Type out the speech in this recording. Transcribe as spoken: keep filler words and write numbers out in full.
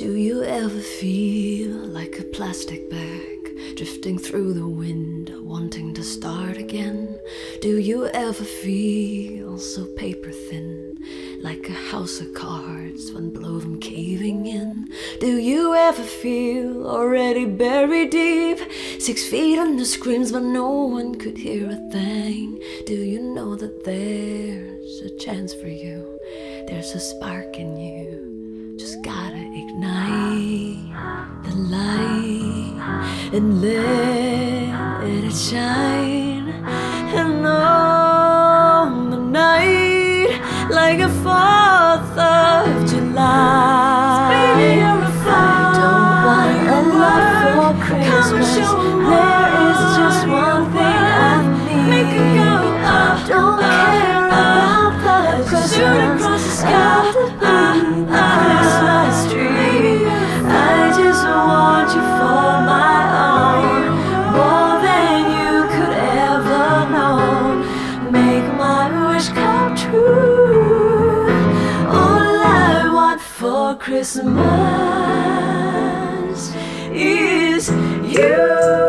Do you ever feel like a plastic bag drifting through the wind, wanting to start again? Do you ever feel so paper thin, like a house of cards, one blow of them caving in? Do you ever feel already buried deep, six feet under screams but no one could hear a thing? Do you know that there's a chance for you, there's a spark in you, just gotta ignite the light and let it shine. And on the night, like a fourth of July, baby, you're a fire. Don't want a lot for Christmas. There is just one thing I need. Make it go up. Don't care about the Christmas. Shoot across the sky. Christmas tree. I just want you for my own, more than you could ever know. Make my wish come true. All I want for Christmas is you.